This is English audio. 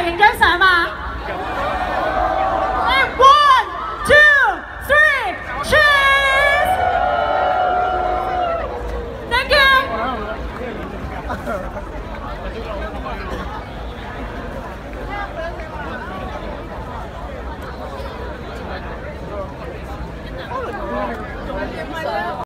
影張相嘛？ 1, 2, 3, cheers！